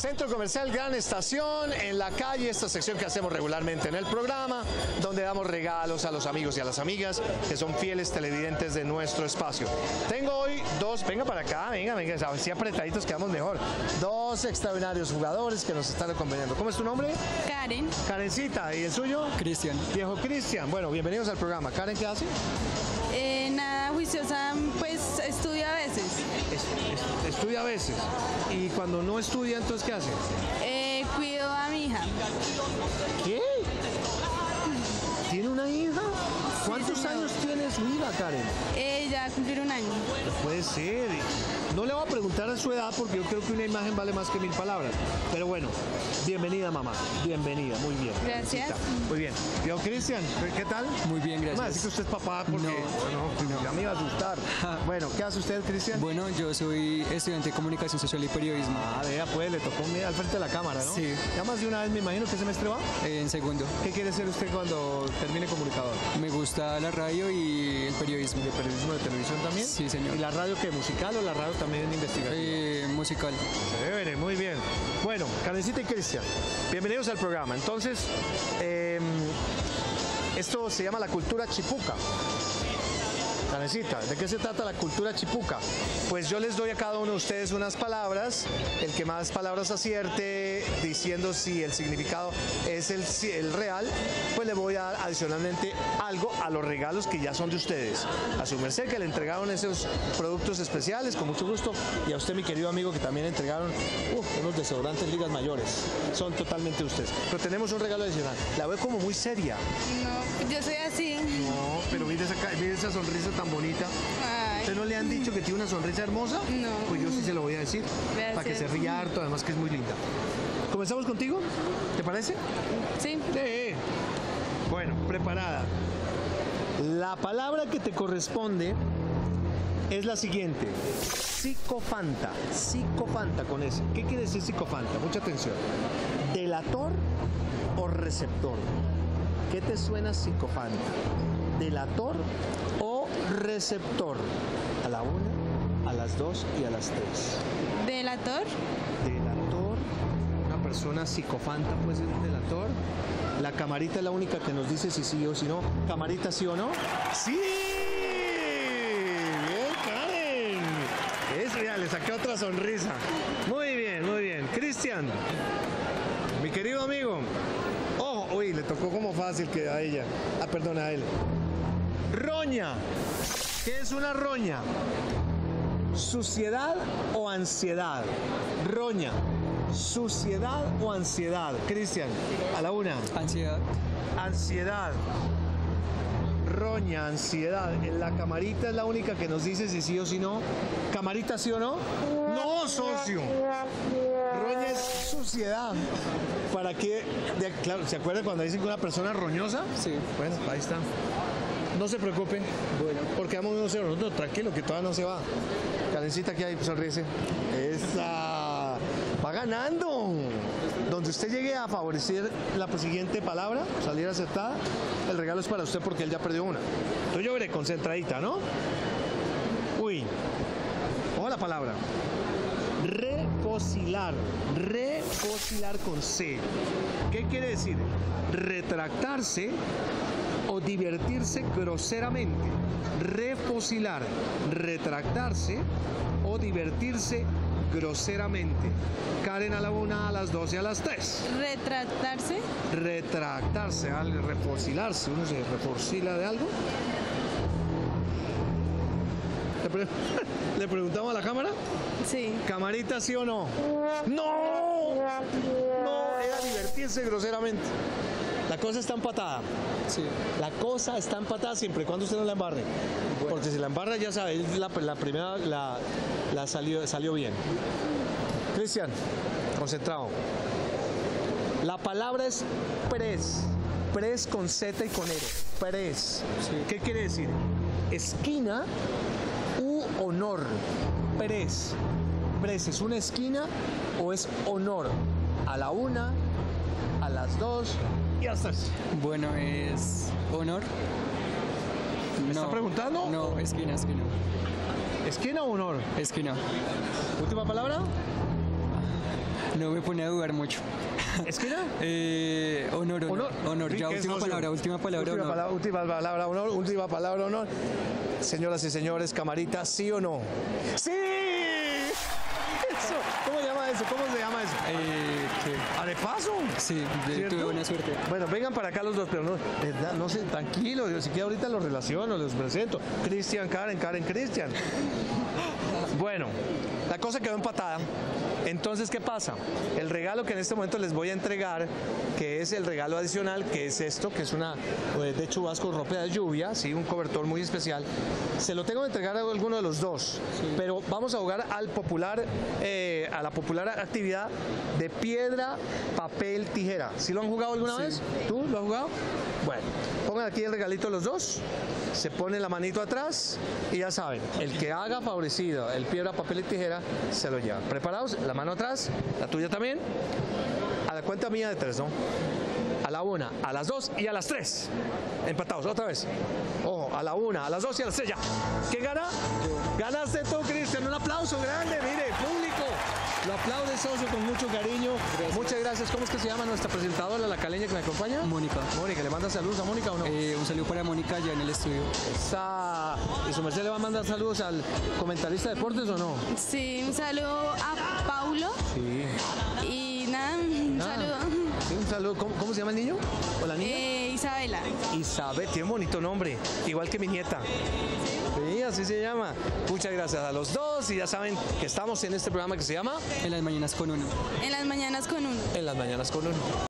Centro Comercial Gran Estación, en la calle, esta sección que hacemos regularmente en el programa, donde damos regalos a los amigos y a las amigas que son fieles televidentes de nuestro espacio. Tengo hoy dos, venga para acá, venga, así apretaditos quedamos mejor. Dos extraordinarios jugadores que nos están acompañando. ¿Cómo es tu nombre? Karen. Karencita, ¿y el suyo? Cristian. Viejo Cristian. Bueno, bienvenidos al programa. Karen, ¿qué hace? Nada, juiciosa, pues estudio a veces. Estudia a veces. ¿Y cuando no estudia, entonces qué hace? Cuido a mi hija. ¿Qué? ¿Tiene una hija? ¿Cuántos años tiene su hija, Karen? Ya cumplió un año. No puede ser. No le voy a preguntar a su edad porque yo creo que una imagen vale más que 1000 palabras. Pero bueno, bienvenida, mamá. Bienvenida, muy bien. Gracias. Muy bien. Yo, Cristian, ¿qué tal? Muy bien, gracias. Así que usted es papá porque no, ya me iba a asustar. Bueno, ¿qué hace usted, Cristian? Bueno, yo soy estudiante de Comunicación Social y Periodismo. Ah, vea, pues le tocó al frente de la cámara, ¿no? Sí. Ya más de una vez me imagino. ¿Qué semestre va? En segundo. ¿Qué quiere ser usted cuando termine comunicador? Me gusta la radio y el periodismo. ¿De periodismo de televisión también? Sí, señor. ¿Y la radio qué? ¿Musical o la radio también investigativa? Musical. Chévere, muy bien. Bueno, Karencita y Cristian, bienvenidos al programa. Entonces, esto se llama la cultura chipuca. Karencita, ¿de qué se trata la cultura chipuca? Pues yo les doy a cada uno de ustedes unas palabras, el que más palabras acierte diciendo si el significado es el real, pues le voy a dar adicionalmente algo a los regalos que ya son de ustedes. A su merced que le entregaron esos productos especiales, con mucho gusto, y a usted, mi querido amigo, que también entregaron unos desodorantes ligas mayores. Son totalmente de ustedes. Pero tenemos un regalo adicional. La veo como muy seria. No, yo soy así. No, pero mire esa sonrisa tan bonita. Ay. ¿Usted no le han dicho que tiene una sonrisa hermosa? No. Pues yo sí se lo voy a decir. Gracias. Para que se ría harto, además que es muy linda. ¿Comenzamos contigo? ¿Te parece? Sí. Sí. Bueno, preparada. La palabra que te corresponde es la siguiente. Psicofanta. Psicofanta con S. ¿Qué quiere decir psicofanta? Mucha atención. ¿Delator o receptor? ¿Qué te suena psicofanta? ¿Delator o receptor? A la 1, a las 2 y a las 3. ¿Delator? Delator. Una persona psicofanta puede ser un delator. La camarita es la única que nos dice si sí o si no. ¿Camarita sí o no? ¡Sí! ¡Bien, Karen! Es real, le saqué otra sonrisa. Muy bien, muy bien. Cristian, mi querido amigo. Ojo, uy, le tocó como fácil que a ella. Ah, perdón, a él. Roña. ¿Qué es una roña? ¿Suciedad o ansiedad? Roña. ¿Suciedad o ansiedad? Cristian, a la 1. Ansiedad. Ansiedad. Roña, ansiedad. En la camarita es la única que nos dice si sí o si no. ¿Camarita sí o no? No, socio. Roña es suciedad. ¿Para qué? Claro, ¿se acuerdan cuando dicen que una persona es roñosa? Sí. Bueno, ahí está. No se preocupe. Bueno. Porque vamos 1-0. No, tranquilo, que todavía no se va. Karencita, ¿qué hay? Sonríese. ¡Esa! ¡Va ganando! Donde usted llegue a favorecer la siguiente palabra, salir acertada, el regalo es para usted porque él ya perdió una. Entonces yo veré, concentradita, ¿no? Uy. Ojo la palabra. Refocilar. Refocilar con C. ¿Qué quiere decir? Retractarse o divertirse groseramente. Refocilar. Retractarse o divertirse groseramente. Karen, a la 1, a las 2 y a las 3. ¿Retractarse? Retractarse, al refocilarse. Uno se refocila de algo. ¿Le preguntamos a la cámara? Sí. ¿Camarita sí o no? ¡No! No, era divertirse groseramente. La cosa está empatada. Sí. La cosa está empatada siempre y cuando usted no la embarre. Bueno. Porque si la embarra, ya sabe, la primera la salió bien. Cristian, concentrado. La palabra es pres. Pres con Z y con R. Pres. Sí. ¿Qué quiere decir? Esquina u honor. Pres. Pres, ¿es una esquina o es honor? A la 1, a las 2 y a las 3. Bueno, es honor. ¿Me está preguntando? No, esquina. ¿Esquina o honor? Esquina. Última palabra. No me pone a dudar mucho. ¿Esquina? Honor. Sí, Ya, ¿qué es última socio? palabra, Última honor. última palabra, honor. Señoras y señores, camarita, ¿sí o no? ¡Sí! Eso, ¿cómo se llama eso? ¿Cómo se llama eso? ¿Qué? ¿Arepaso? Sí, ¿Cierto? tuve buena suerte. Bueno, vengan para acá los dos, pero no, ¿verdad? No sé, tranquilo, yo si quiero ahorita los relaciono, los presento. Cristian, Karen, Cristian. Bueno, la cosa quedó empatada. Entonces, ¿qué pasa? El regalo que en este momento les voy a entregar, que es el regalo adicional, que es esto, que es una de chubasco, ropa de lluvia, ¿sí? Un cobertor muy especial. Se lo tengo que entregar a alguno de los dos, pero vamos a jugar a la popular actividad de piedra, papel, tijera. ¿Sí lo han jugado alguna vez? ¿Tú lo has jugado? Bueno, pongan aquí el regalito los dos, se pone la manito atrás y ya saben, el que haga favorecido el piedra, papel y tijera se lo lleva. ¿Preparados? La mano atrás, la tuya también. A la cuenta mía de 3, ¿no? A la 1, a las 2 y a las 3. Empatados, otra vez. Ojo, a la 1, a las 2 y a las 3 ya. ¿Quién gana? Ganaste tú, Cristian. Un aplauso grande, mire, público. Lo aplaude, socio, con mucho cariño. Gracias. Muchas gracias. ¿Cómo es que se llama nuestra presentadora, la caleña que me acompaña? Mónica. Mónica, ¿le manda saludos a Mónica o no? Un saludo para Mónica allá en el estudio. ¿Y su merced le va a mandar saludos al comentarista de deportes o no? Sí, un saludo a Paulo Sí. y nada, un saludo. Sí, un saludo. ¿Cómo se llama el niño? ¿O la niña? Isabela. Isabel, tiene un bonito nombre, igual que mi nieta. Sí, así se llama. Muchas gracias a los dos y ya saben que estamos en este programa que se llama En las mañanas con uno. En las mañanas con uno. En las mañanas con uno.